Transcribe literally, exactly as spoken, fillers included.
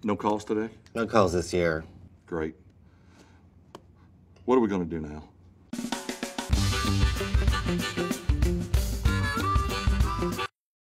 No calls today? No calls this year. Great. What are we going to do now?